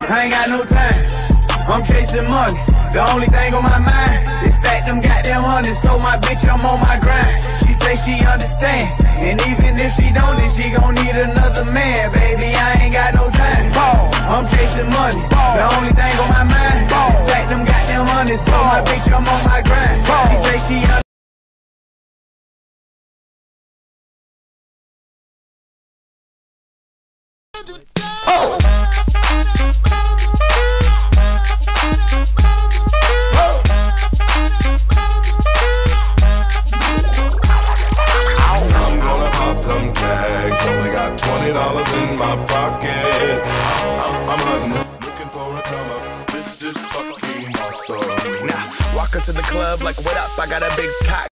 I ain't got no time. I'm chasing money. The only thing on my mind is stack them goddamn hundreds. So my bitch, I'm on my grind. She say she understand, and even if she don't, then she gon' need another man. Baby, I ain't got no time. I'm chasing money. The only thing on my mind is stack them goddamn hundreds. So my bitch, I'm on my grind. She say she understand. Some tags, only got $20 in my pocket. I'm hunting, looking for a come up. This is fucking awesome. Now, walk into the club like, what up? I got a big cock.